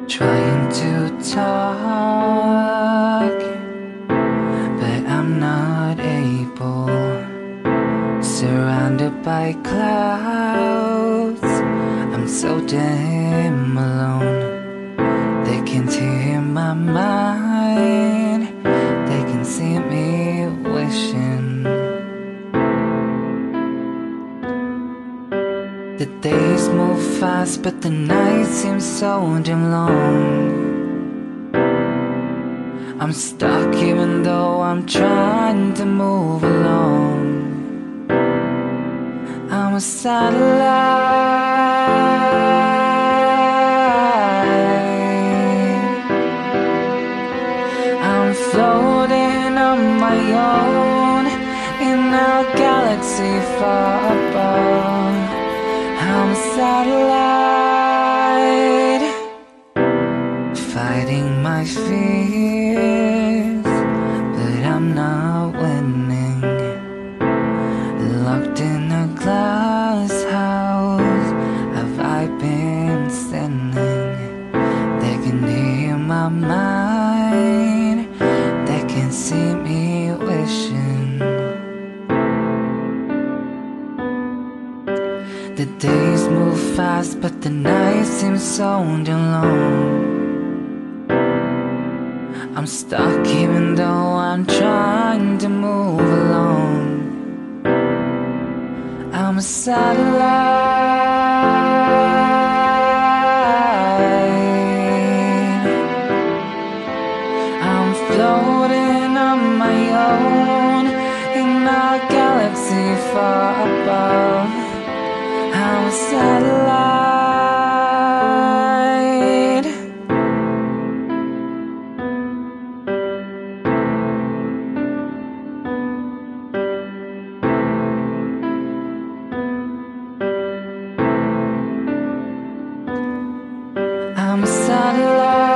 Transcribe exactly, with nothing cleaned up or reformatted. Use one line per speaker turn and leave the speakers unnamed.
trying to talk, but I'm not able. Surrounded by clouds, I'm so damn alone. They can't hear my mind, they can see me wishing. The days move fast, but the night seems so damn long. I'm stuck even though I'm trying to move along. I'm a satellite, I'm floating on my own in a galaxy far above. I'm a satellite, fighting my fears, but I'm not winning. Locked in a glass house, have I been sinning? They can hear my mind, they can see me wishing. The days move fast, but the night seems so damn long. I'm stuck even though I'm trying to move along. I'm a satellite, I'm floating on my own in a galaxy far above. I'm a satellite, I'm a satellite.